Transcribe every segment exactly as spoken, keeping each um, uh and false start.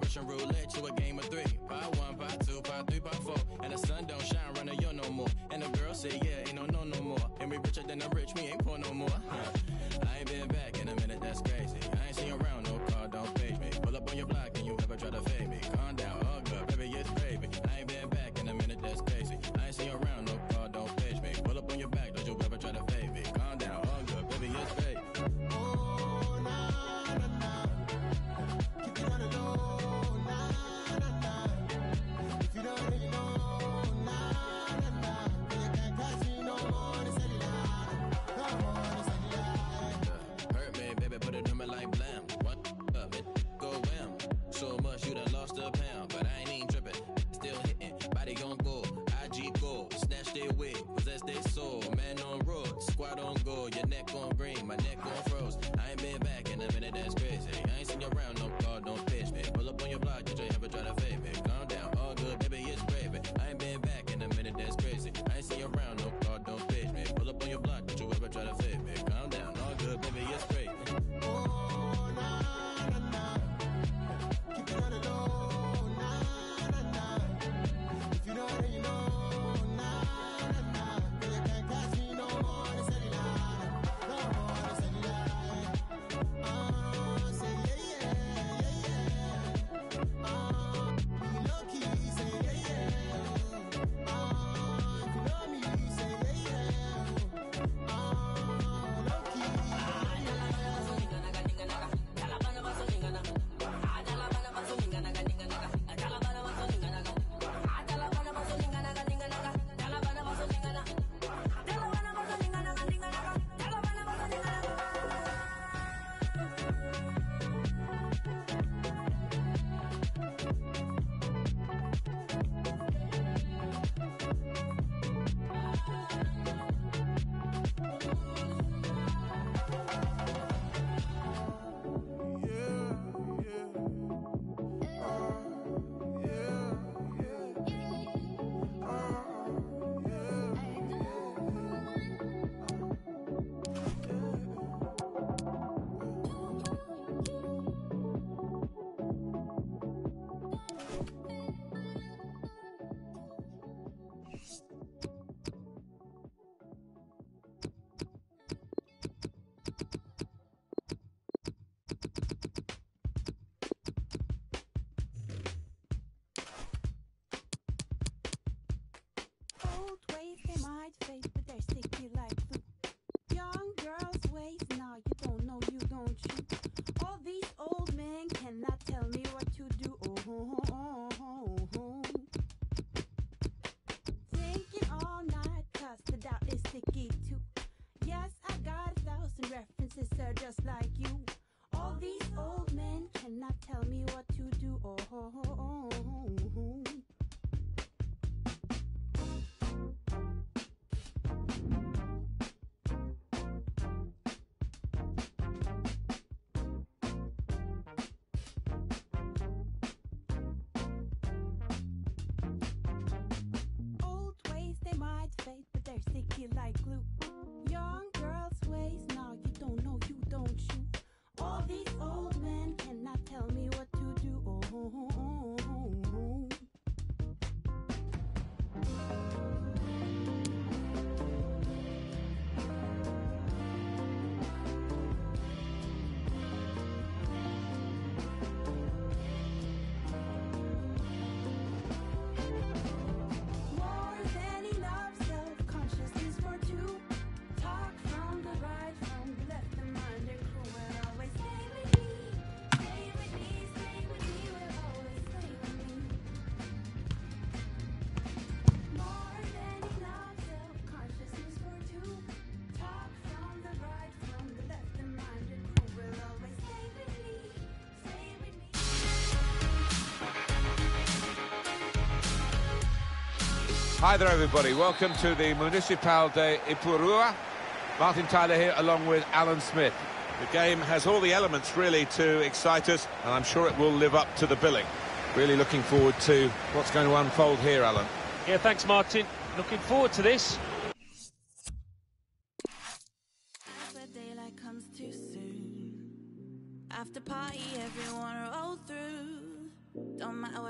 Russian roulette, you a game of three. Pot one, pot two, pot three, pot four. And the sun don't shine, running you no more. And the girl say, yeah, ain't no no no more. And we richer than the rich, me ain't poor no more. I ain't been back in a minute, that's crazy. I ain't seen you around, no car, don't page me. Pull up on your block and you ever try to fade me. Calm down, all good, baby, it's gravy. I ain't been back in a minute, that's crazy. I ain't seen you around, no car, don't page me. Pull up on your back, don't you ever try to fade me. Calm down, all good, baby, it's gravy. Oh, nah, nah, nah. Keep it on the low, nah, nah, nah. If you don't already know, nah, nah, nah. You can't catch me no more, it's a lie. No more, it's a lie. Hurt me, baby, put it on me like blam. One up, it go wham. So much you done lost a pound, but I ain't even tripping. Still hitting, body gon' go. I G go, snatch their wig, possess their soul. Man on road, squad on go. Your neck on green, my neck on froze. I ain't been back in a minute, that's crazy. I ain't seen you around, no car, don't pitch me. Pull up on your block, did you ever try to fade me? Calm down, all good, baby, it's gravy. I ain't been back in a minute, that's crazy. I ain't seen you around, no car, don't pitch me. Pull up on your block, did you ever try to fade me? Calm down, all good, baby, it's gravy. Oh, nah, nah, nah. Keep it on the low, nah, nah, nah. If you don't already know, nah, nah, nah. You can't catch me no more, it's a lie. No more, it's a lie. Oh, say yeah, yeah, yeah, yeah. Oh, be low-key, say yeah, yeah. Oh, if you know me, say yeah, yeah. Oh, low-key. Old ways they might fade, but they're sticky like glue. Young girls' ways, nah, you don't know, you don't you. All these old men cannot tell me what to do. Oh, oh, oh, oh, oh. Thinking all night, cause the doubt is sticky too. Yes, I got a thousand references, sir, just like you. All these old men cannot tell me what to do. Oh, oh, oh, oh, oh. Old ways they might fade, but they're sticky like glue. Young girls' ways, nah, you don't know, you don't you. All these old men cannot tell me what to do. Oh, oh, oh, oh, oh. More than enough self-consciousness for two. Talk from the right, from the left, the mind and crew will always stay with me. Stay with me, stay with me, will always stay with me. More than enough self-consciousness for two. Talk from the right, from the left, the mind and crew will always stay with me. Stay with me. Hi there, everybody. Welcome to the Municipal de Ipurua. Martin Tyler here, along with Alan Smith. The game has all the elements, really, to excite us, and I'm sure it will live up to the billing. Really looking forward to what's going to unfold here, Alan. Yeah, thanks, Martin. Looking forward to this. Where daylight comes too soon. After party, everyone roll through.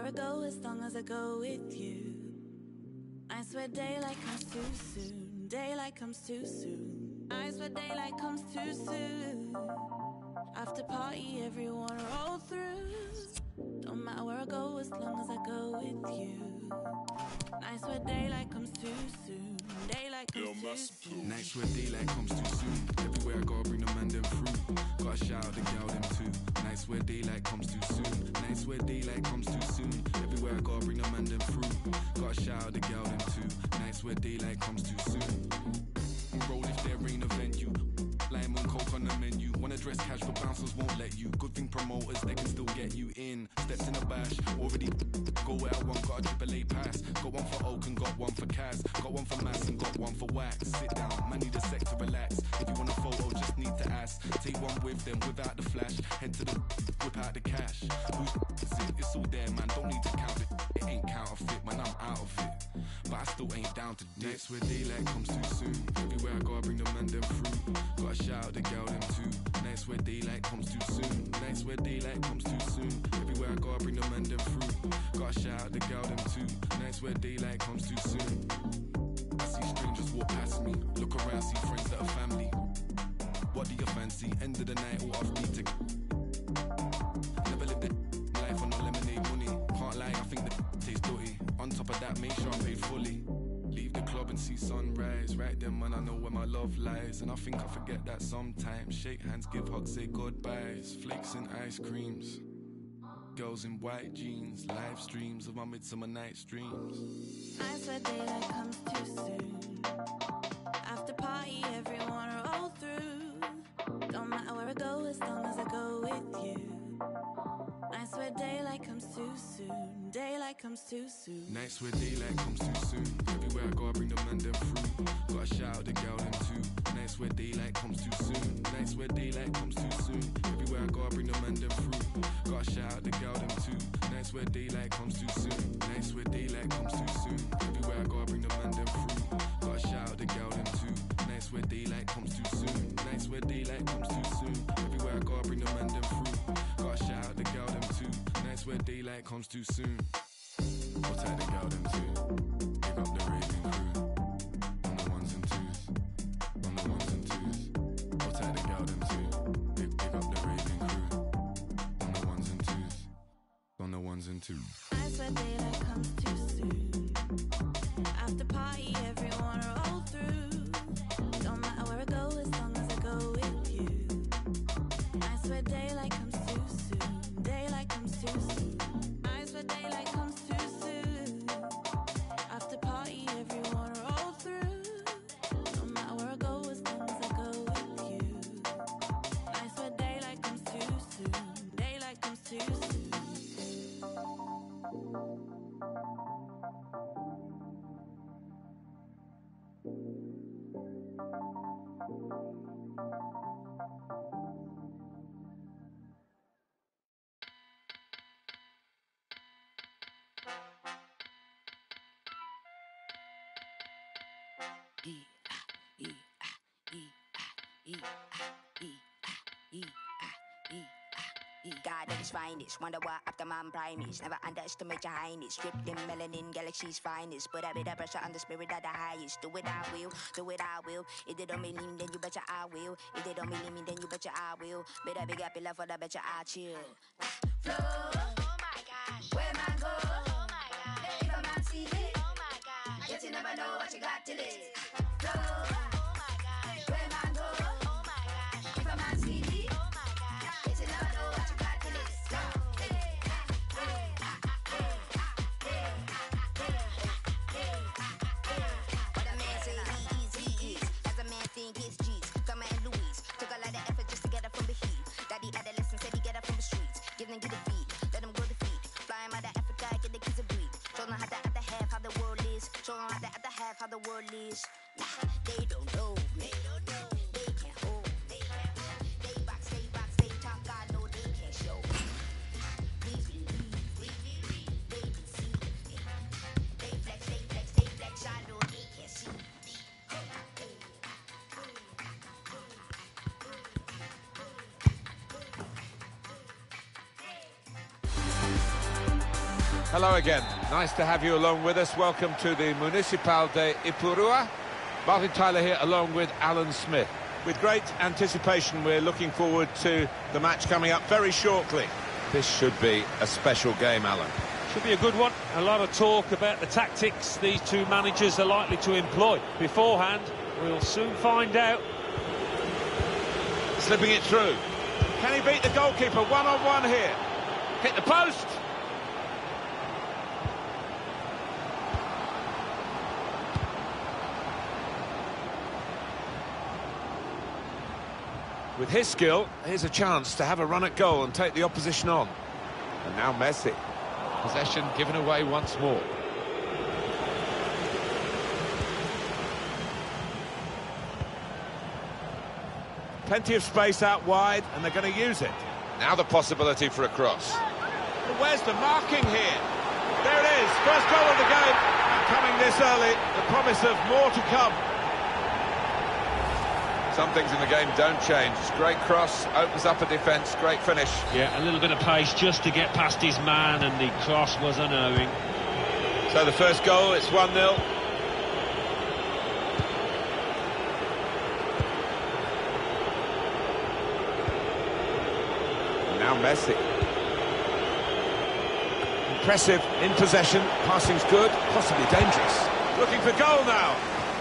where I go as long as I go with you. I swear daylight comes too soon. Daylight comes too soon. I swear daylight comes too soon. After party, everyone roll through. Don't matter where I go as long as I go with you. I swear daylight comes too soon. Daylight comes too soon. Nights where daylight comes too soon. Everywhere I go, I bring the man them through. Gotta shout out the gal them too. Nights where daylight comes too soon. Nights where daylight comes too soon. Everywhere I go, I bring the man them through. Gotta shout out the gal them too. Nights where daylight comes too soon. Roll if there ain't a venue. Lime and coke on the menu. Wanna dress casual, bouncers won't let you. Good thing promoters, they can still get you in. Steps in a bash, already go where I want. Got a triple A pass. Got one for Oak and got one for Kaz. Got one for Mass and got one for Wax. Sit down, man need a sec to relax. If you want a photo, just need to ask. Take one with them without the flash. Head to the whip out the cash. Who's it? It's all there, man. Don't need to count it. It ain't counterfeit, man. I'm out of it. But I still ain't down to dip. Nights where daylight comes too soon. Everywhere I go, I bring the man them through. Gotta shout out the gal them too. Nights where daylight comes too soon. Nights where daylight comes too soon. Everywhere I go, I bring the man them through. Gotta shout out the gal them too. Nights where daylight comes too soon. I see strangers walk past me. Look around, see friends that are family. What do you fancy? End of the night, all off beat to. Never lived the life on no lemonade money. Can't lie, I think the tastes dirty. On top of that, make sure I'm paid fully. Leave the club and see sunrise. Right then, man, I know where my love lies. And I think I forget that sometimes. Shake hands, give hugs, say goodbyes. Flakes and ice creams. Girls in white jeans. Live streams of my midsummer night's dreams. I swear daylight comes too soon. After party, everyone roll through. Don't matter where I go as long as I go with you. I swear daylight comes too soon. Daylight comes too soon. Nights where daylight comes too soon. Everywhere I go, I bring the man them through. Gotta shout out the gal them too. Nights where daylight comes too soon. Nights where daylight comes too soon. Everywhere I go, I bring the man them through. Gotta shout out the gal them too. Nights where daylight comes too soon. Nights where daylight comes too soon. Everywhere I go, I bring the man them through. Gotta shout out the gal them too. Nights where daylight comes too soon. Nights where daylight comes too soon. Everywhere I go, I bring the man them through. Gotta shout out the gal them too. Nights where daylight comes too soon. What type the gal them too? Pick up the raving crew. On the ones and twos. On the ones and twos. What type the gal them too? Pick, pick up the raving crew. On the ones and twos. On the ones and twos. I swear daylight comes too soon. After party, everyone roll through. Don't matter where I go as long as I go with you. I swear daylight comes too soon. Daylight comes too soon. I swear daylight comes too soon. After party, everyone roll through. No matter where I go as long as I go with you. I swear daylight comes too soon. Daylight comes too soon. God at his finest, wonder what after man prime is. Never underestimate your highness. Stripped in melanin, galaxy's finest. Put a bit of pressure on the spirit of the highest. Do it, I will. Do it, I will. If they don't believe me, then you betcha I will. If they don't believe me, then you betcha I will. Better big up your love for the betcha I chill. Flow. Oh my gosh. Where man go? Oh my gosh. If a man see it. Oh my gosh. Yet you never know what you got till it. Flow. Oh my gosh. Where man go? Oh my gosh. If a man see it. Oh my gosh. Yet you never know what you got till it. What a man say he is, as a man think it's G's. Summer and Louise took a lot of effort just to get her from the heat. Daddy adolescent said he get her from the streets. Give them get a beat, let them go to feet. Fly him out of Africa, get the kids a breed. Show them how the other half, how the world is. Show them how the other half, how the world is. Nah, they don't know me. They don't know. They can't hold. They can't hold. They box, they box, they talk. God know they can't show. We believe, we believe, they can see. They flex, they flex, they flex. I know they can't see. Hello again. Nice to have you along with us. Welcome to the Municipal de Ipurua. Martin Tyler here along with Alan Smith. With great anticipation, we're looking forward to the match coming up very shortly. This should be a special game, Alan. Should be a good one. A lot of talk about the tactics these two managers are likely to employ. Beforehand, we'll soon find out. Slipping it through. Can he beat the goalkeeper one-on-one here? Hit the post! With his skill, here's a chance to have a run at goal and take the opposition on. And now Messi. Possession given away once more. Plenty of space out wide, and they're going to use it. Now the possibility for a cross. But where's the marking here? There it is, first goal of the game. And coming this early, the promise of more to come. Some things in the game don't change. Great cross, opens up a defence, great finish. Yeah, a little bit of pace just to get past his man, and the cross was unerring. So the first goal, it's one nil. Now Messi. Impressive in possession, passing's good, possibly dangerous. Looking for goal now.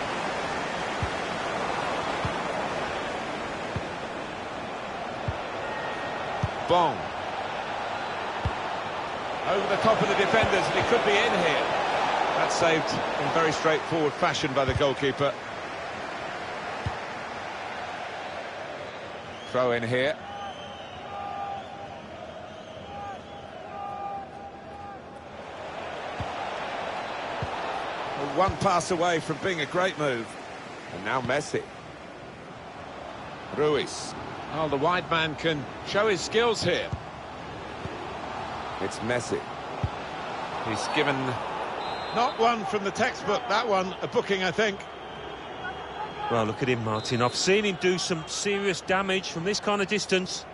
Bong. Over the top of the defenders, and he could be in here. That's saved in very straightforward fashion by the goalkeeper. Throw in here. One pass away from being a great move. And now Messi. Ruiz. Oh, the wide man can show his skills here. It's Messi. He's given... Not one from the textbook, that one, a booking, I think. Well, look at him, Martin. I've seen him do some serious damage from this kind of distance.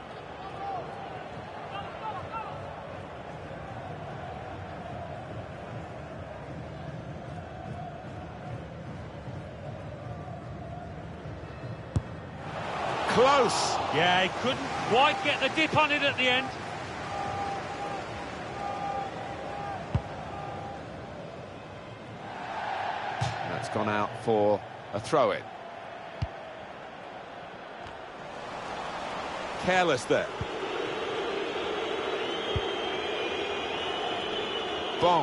Close. Yeah, he couldn't quite get the dip on it at the end. That's gone out for a throw-in. Careless there. Bong.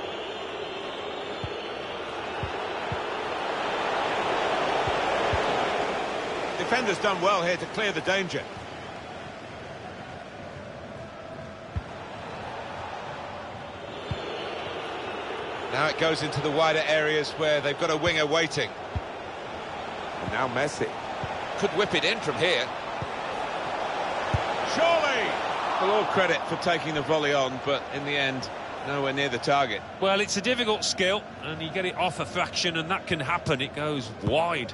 Defender's done well here to clear the danger. Now it goes into the wider areas where they've got a winger waiting. And now Messi. Could whip it in from here. Surely! Well, all credit for taking the volley on, but in the end, nowhere near the target. Well, it's a difficult skill, and you get it off a fraction, and that can happen. It goes wide.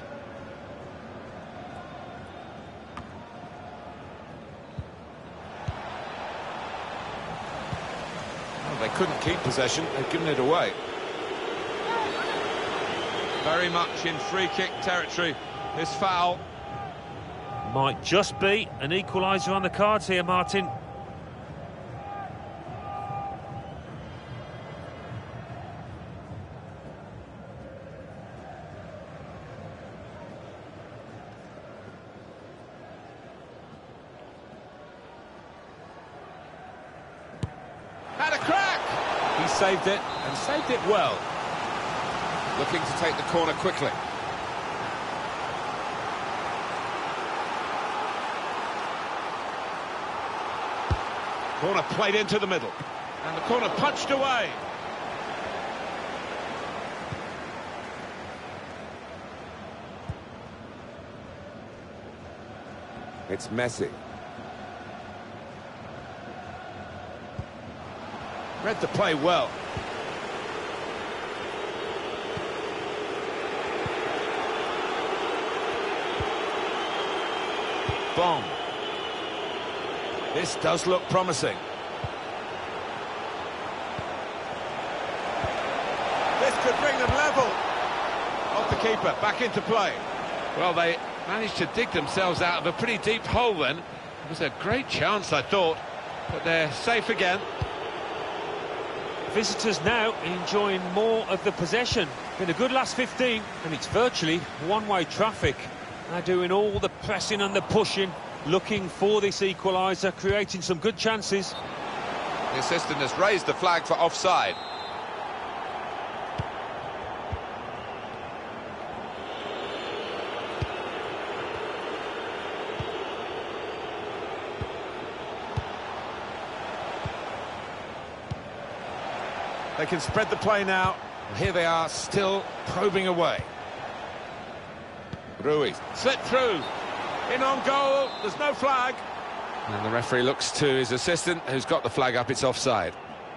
They couldn't keep possession, they've given it away. Very much in free-kick territory, this foul. Might just be an equaliser on the cards here, Martin. Had a crack! He saved it, and saved it well. Looking to take the corner quickly. Corner played into the middle, and the corner punched away. It's Messi. Read the play well. Bong. This does look promising. could bring them level. Off the keeper, back into play. Well, they managed to dig themselves out of a pretty deep hole then. It was a great chance, I thought, but they're safe again. Visitors now enjoying more of the possession. Been a good last fifteen, and it's virtually one-way traffic. They're doing all the pressing and the pushing, looking for this equaliser, creating some good chances. The assistant has raised the flag for offside. They can spread the play now. Here they are, still probing away. Ruiz. Slipped through. In on goal. There's no flag. And the referee looks to his assistant, who's got the flag up. It's offside.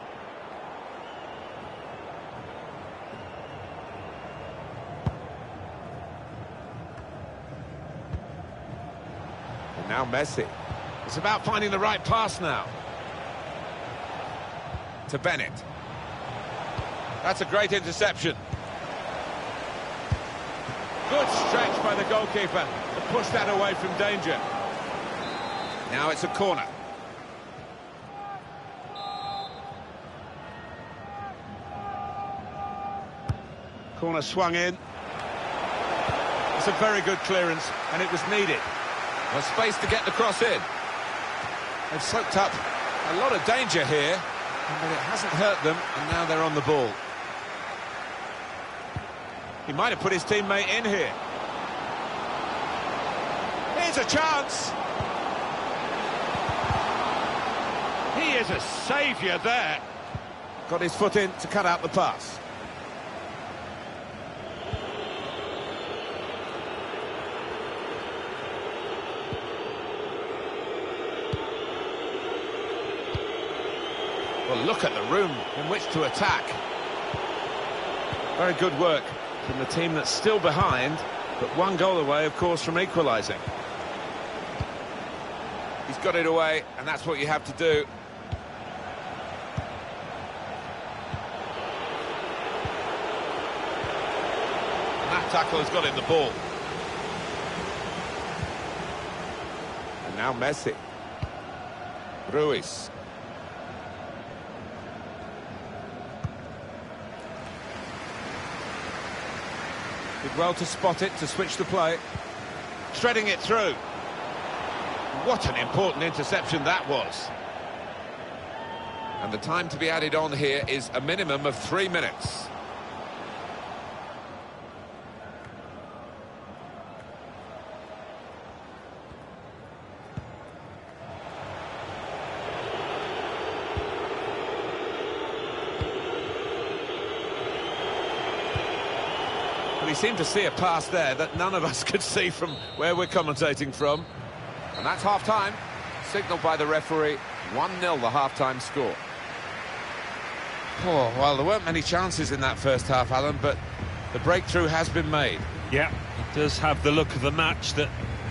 And now Messi. It's about finding the right pass now. To Bennett. That's a great interception. Good stretch by the goalkeeper to push that away from danger. Now it's a corner. Corner swung in. It's a very good clearance, and it was needed. Well, space to get the cross in. They've soaked up a lot of danger here, but it hasn't hurt them, and now they're on the ball. He might have put his teammate in here. Here's a chance. He is a saviour there. Got his foot in to cut out the pass. Well, look at the room in which to attack. Very good work from the team that's still behind, but one goal away, of course, from equalising. He's got it away, and that's what you have to do. And that tackle has got him the ball. And now Messi. Ruiz. Did well to spot it, to switch the play. Threading it through. What an important interception that was. And the time to be added on here is a minimum of three minutes. Well, he seemed to see a pass there that none of us could see from where we're commentating from. And that's half-time, signalled by the referee. one nil the half-time score. Oh, well, there weren't many chances in that first half, Alan, but the breakthrough has been made. Yeah, it does have the look of a match that...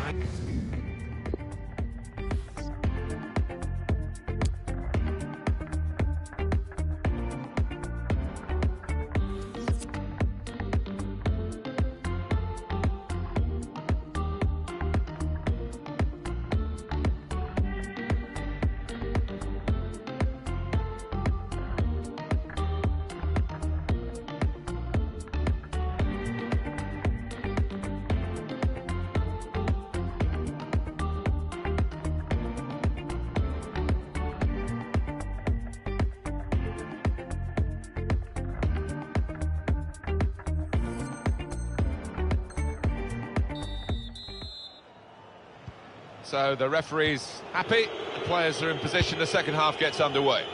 So the referee's happy, the players are in position, the second half gets underway.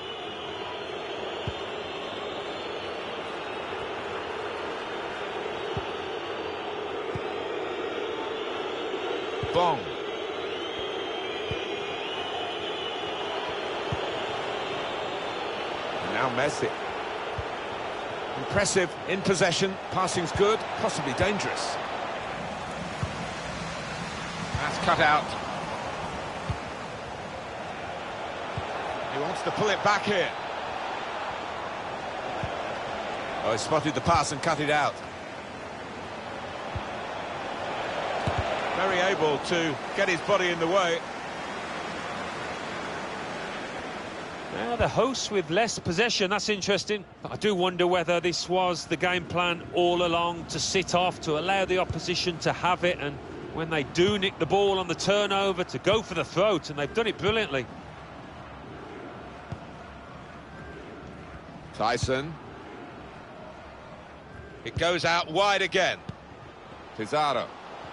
Bong. And now Messi. Impressive in possession, passing's good, possibly dangerous. That's cut out. He wants to pull it back here. Oh, he spotted the pass and cut it out. Very able to get his body in the way. Now the hosts with less possession, that's interesting. But I do wonder whether this was the game plan all along, to sit off, to allow the opposition to have it, and when they do nick the ball on the turnover, to go for the throat, and they've done it brilliantly. Tyson. It goes out wide again. Pizarro.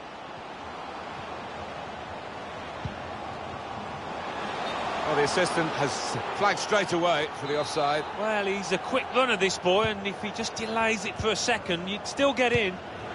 Well, the assistant has flagged straight away for the offside. Well, he's a quick runner, this boy, and if he just delays it for a second, you'd still get in.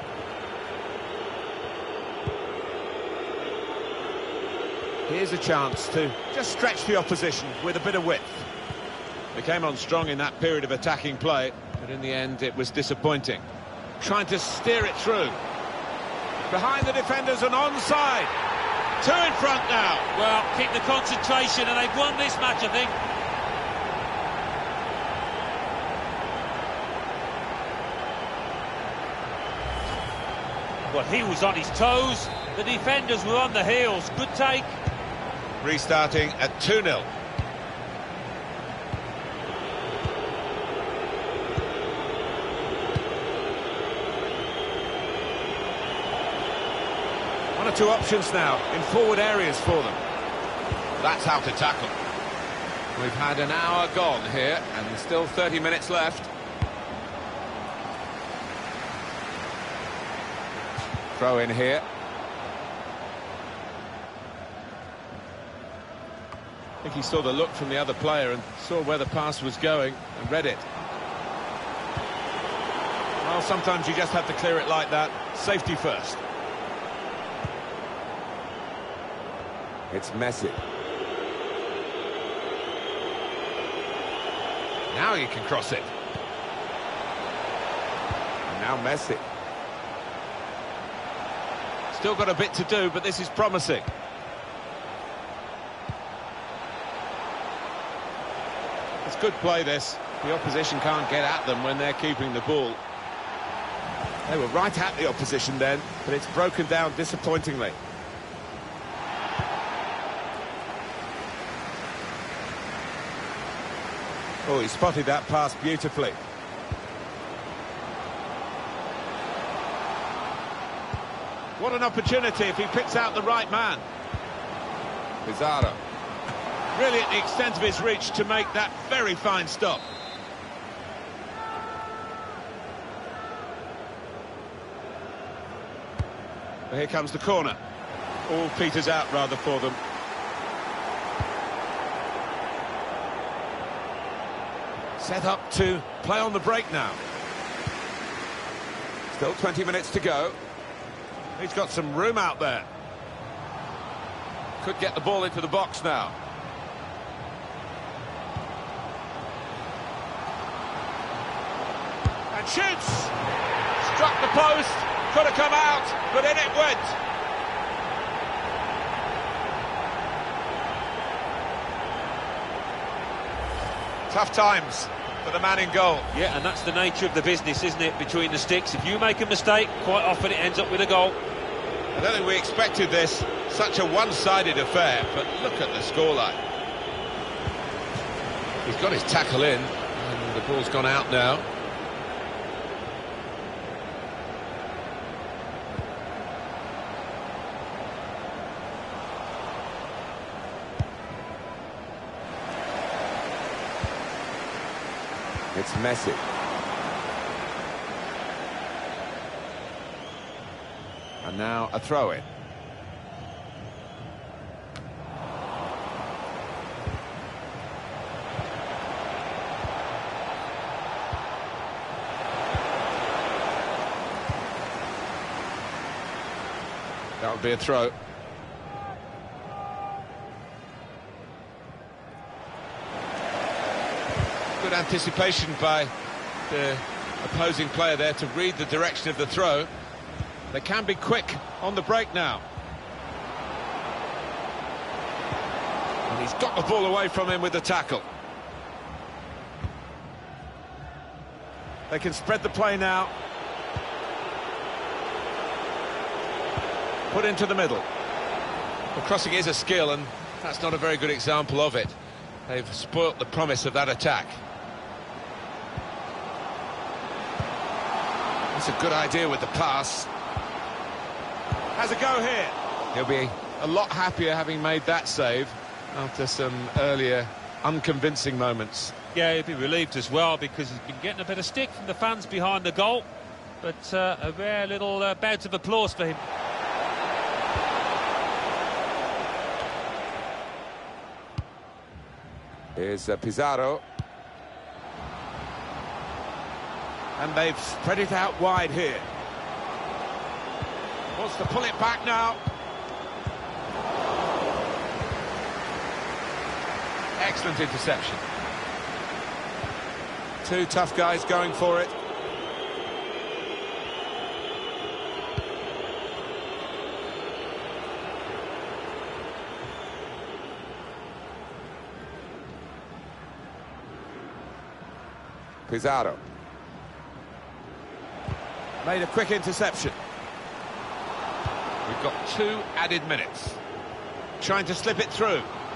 Here's a chance to just stretch the opposition with a bit of width. They came on strong in that period of attacking play, but in the end it was disappointing. Trying to steer it through. Behind the defenders and onside. Two in front now. Well, keep the concentration, and they've won this match, I think. Well, he was on his toes. The defenders were on the heels. Good take. Restarting at two nil. One or two options now in forward areas for them. That's how to tackle. We've had an hour gone here and there's still thirty minutes left. Throw in here. I think he saw the look from the other player and saw where the pass was going and read it. Well, sometimes you just have to clear it like that. Safety first. It's Messi. Now you can cross it. And now Messi. Still got a bit to do, but this is promising. It's good play, this. The opposition can't get at them when they're keeping the ball. They were right at the opposition then, but it's broken down disappointingly. Oh, he spotted that pass beautifully. What an opportunity if he picks out the right man. Pizarro. Really at the extent of his reach to make that very fine stop. Well, here comes the corner. All peters out rather for them. Set up to play on the break now. Still twenty minutes to go. He's got some room out there. Could get the ball into the box now. And shoots! Struck the post, could have come out, but in it went. Tough times for the man in goal. Yeah, and that's the nature of the business, isn't it, between the sticks. If you make a mistake, quite often it ends up with a goal. I don't think we expected this, such a one-sided affair, but look at the scoreline. He's got his tackle in, and the ball's gone out now. It's Messi. And now a throw-in. That would be a throw. Good anticipation by the opposing player there to read the direction of the throw. They can be quick on the break now. And he's got the ball away from him with the tackle. They can spread the play now. Put into the middle. Well, crossing is a skill, and that's not a very good example of it. They've spoilt the promise of that attack. That's a good idea with the pass. Has a go here. He'll be a lot happier having made that save after some earlier unconvincing moments. Yeah, he'll be relieved as well, because he's been getting a bit of stick from the fans behind the goal. But uh, a rare little uh, bout of applause for him. Here's uh, Pizarro. And they've spread it out wide here. Wants to pull it back now. Excellent interception. Two tough guys going for it. Pizarro. Made a quick interception. We've got two added minutes. Trying to slip it through.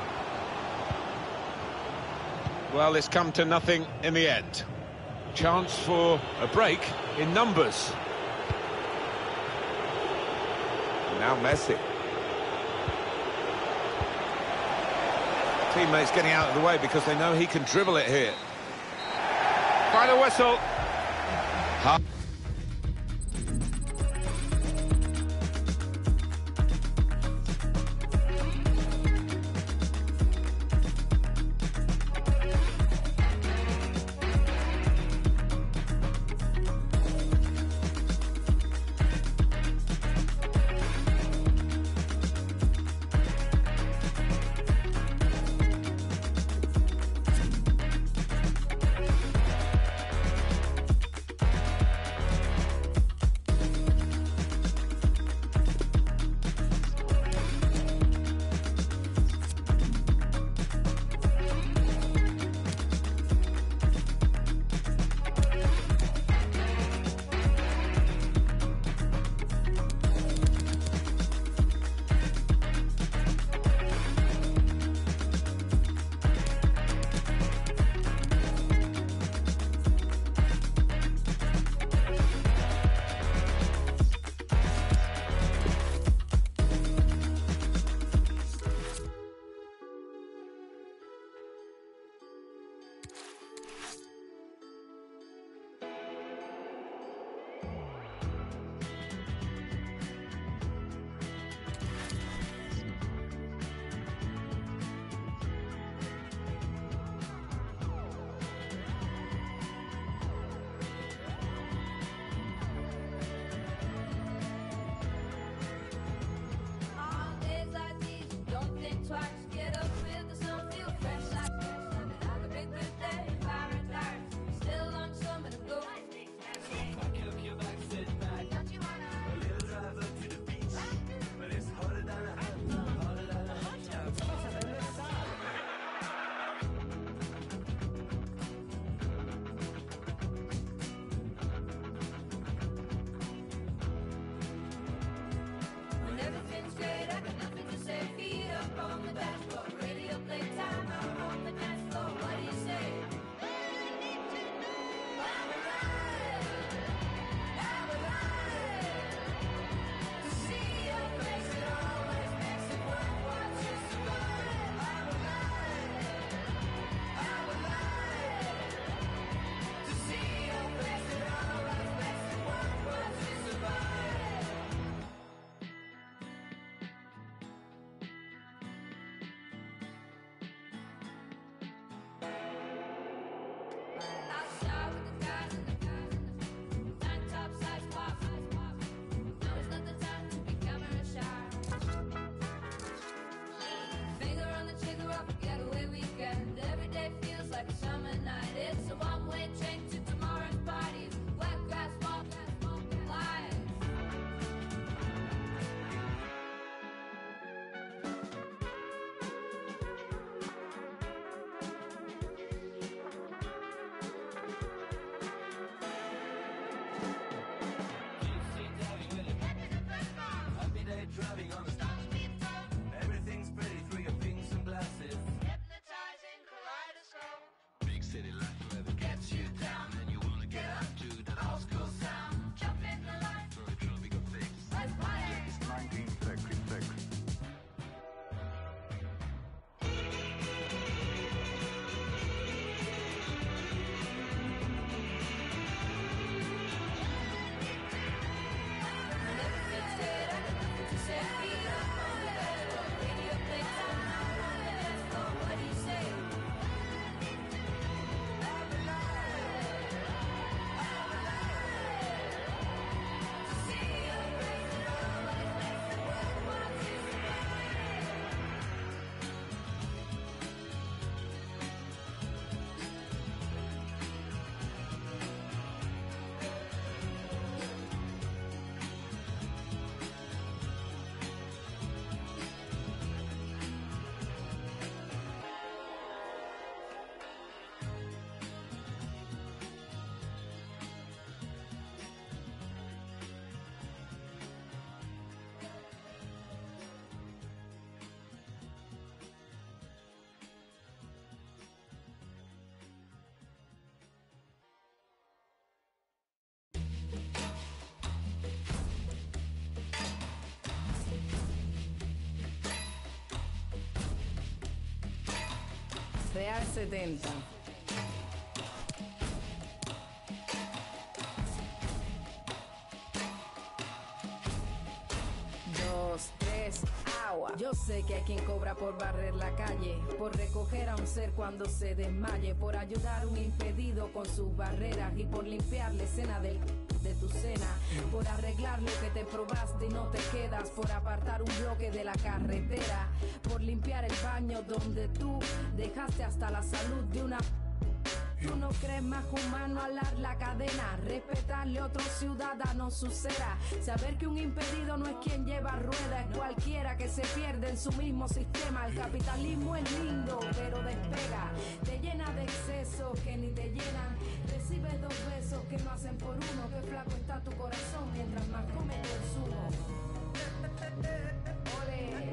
Well, it's come to nothing in the end. Chance for a break in numbers. Now Messi. Teammates getting out of the way because they know he can dribble it here. Final whistle. Ha Real setenta. Dos, tres, agua. Yo sé que hay quien cobra por barrer la calle, por recoger a un ser cuando se desmaye, por ayudar a un impedido con sus barreras y por limpiar la escena del de tu cena, por arreglar lo que te probaste y no te quedas, por apartar un bloque de la carretera, por limpiar el baño donde tú dejaste hasta la salud de una... Tú no crees más humano alar la cadena, respetarle a otro ciudadano su cera, saber que un impedido no es quien lleva rueda, es cualquiera que se pierde en su mismo sistema. El capitalismo es lindo, pero despega, te llena de excesos que ni te llenan, recibes dos besos que no hacen por uno, que flaco está tu corazón mientras más comes consumo. Ole.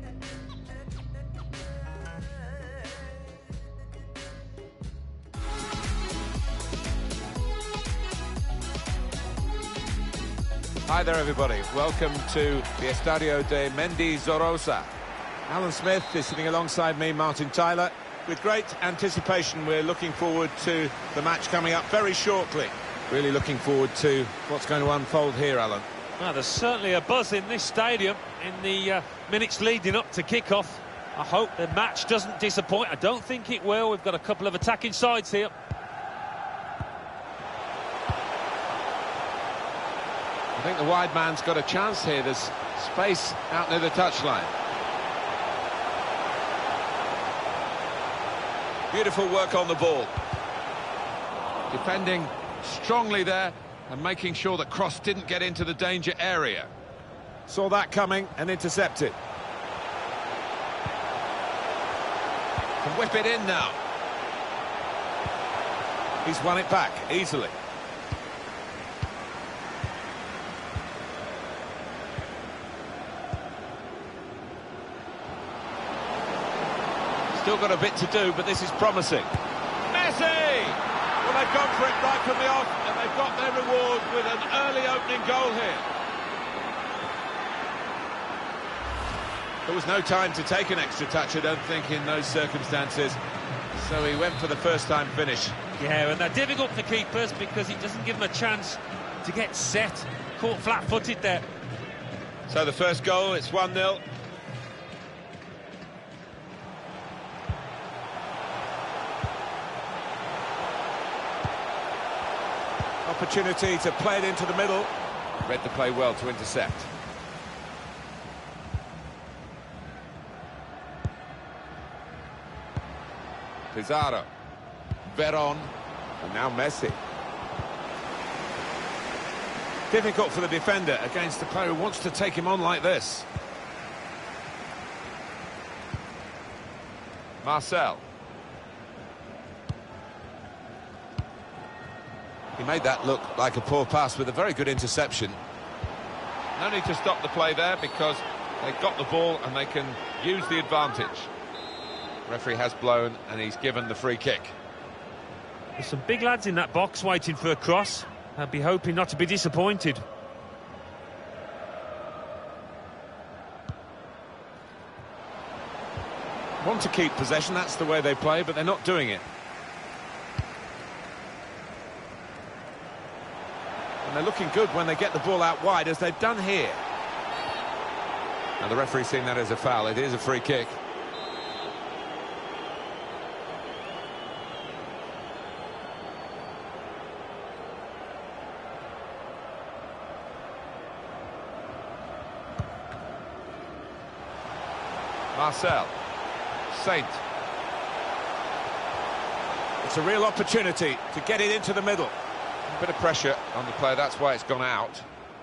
Hi there, everybody. Welcome to the Estadio de Mendizorroza. Alan Smith is sitting alongside me, Martin Tyler. With great anticipation, we're looking forward to the match coming up very shortly. Really looking forward to what's going to unfold here, Alan. Well, there's certainly a buzz in this stadium in the uh, minutes leading up to kick-off. I hope the match doesn't disappoint. I don't think it will. We've got a couple of attacking sides here. I think the wide man's got a chance here. There's space out near the touchline. Beautiful work on the ball. Defending strongly there and making sure that cross didn't get into the danger area. Saw that coming and intercepted. Can whip it in now. He's won it back easily. Still got a bit to do, but this is promising. Messi! Well, they've gone for it right from the off, and they've got their reward with an early opening goal here. There was no time to take an extra touch, I don't think, in those circumstances. So he went for the first-time finish. Yeah, and they're difficult for keepers because it doesn't give them a chance to get set. Caught flat-footed there. So the first goal, it's one nil. Opportunity to play it into the middle. Read the play well to intercept. Pizarro. Veron. And now Messi. Difficult for the defender against the player who wants to take him on like this. Marcel. He made that look like a poor pass with a very good interception. No need to stop the play there because they've got the ball and they can use the advantage. Referee has blown and he's given the free kick. There's some big lads in that box waiting for a cross. I'll be hoping not to be disappointed. Want to keep possession, that's the way they play, but they're not doing it. And they're looking good when they get the ball out wide, as they've done here. Now the referee's seen that as a foul. It is a free kick. Marcel. Saint. It's a real opportunity to get it into the middle. A bit of pressure on the player, that's why it's gone out.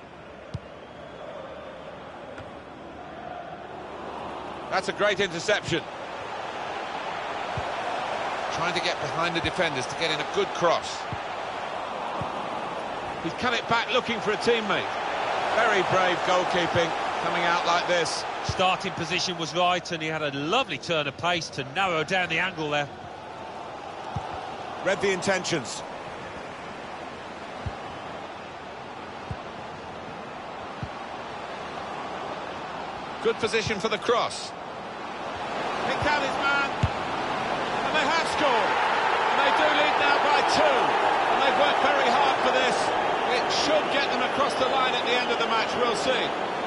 That's a great interception. Trying to get behind the defenders to get in a good cross. He's cut it back looking for a teammate. Very brave goalkeeping coming out like this. Starting position was right, and he had a lovely turn of pace to narrow down the angle there. Read the intentions. Good position for the cross. Picked out his man. And they have scored. And they do lead now by two. And they've worked very hard for this. It should get them across the line at the end of the match, we'll see.